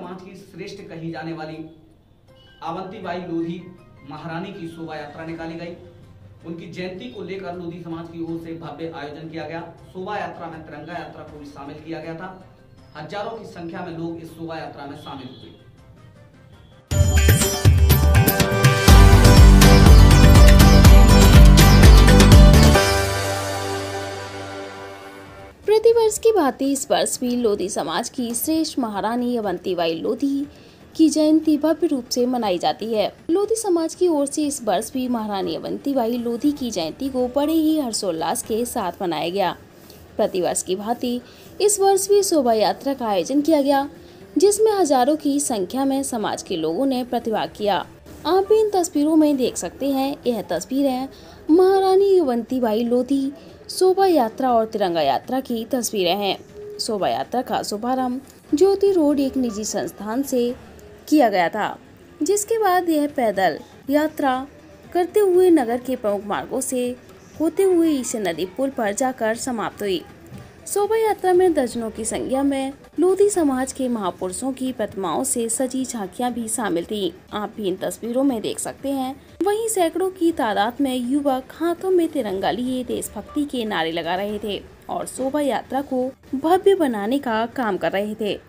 समाज की श्रेष्ठ कही जाने वाली अवंतीबाई लोधी महारानी की शोभा यात्रा निकाली गई। उनकी जयंती को लेकर लोधी समाज की ओर से भव्य आयोजन किया गया। शोभा यात्रा में तिरंगा यात्रा को भी शामिल किया गया था। हजारों की संख्या में लोग इस शोभा यात्रा में शामिल हुए। प्रतिवर्ष की भांति इस वर्ष भी लोधी समाज की श्रेष्ठ महारानी अवंतीबाई लोधी की जयंती भव्य रूप से मनाई जाती है। लोधी समाज की ओर से इस वर्ष भी महारानी अवंतीबाई लोधी की जयंती को बड़े ही हर्षोल्लास के साथ मनाया गया। प्रतिवर्ष की भांति इस वर्ष भी शोभा यात्रा का आयोजन किया गया, जिसमें हजारों की संख्या में समाज के लोगों ने प्रतिभाग किया। आप भी इन तस्वीरों में देख सकते हैं, यह तस्वीरें महारानी अवंतीबाई लोधी शोभा यात्रा और तिरंगा यात्रा की तस्वीरें हैं। शोभा यात्रा का शुभारंभ ज्योति रोड एक निजी संस्थान से किया गया था, जिसके बाद यह पैदल यात्रा करते हुए नगर के प्रमुख मार्गों से होते हुए ईसे नदी पुल पर जाकर समाप्त हुई। शोभा यात्रा में दर्जनों की संख्या में लोधी समाज के महापुरुषों की प्रतिमाओं से सजी झांकियां भी शामिल थीं। आप भी इन तस्वीरों में देख सकते हैं। वहीं सैकड़ों की तादाद में युवक हाथों में तिरंगा लिए देशभक्ति के नारे लगा रहे थे और शोभा यात्रा को भव्य बनाने का काम कर रहे थे।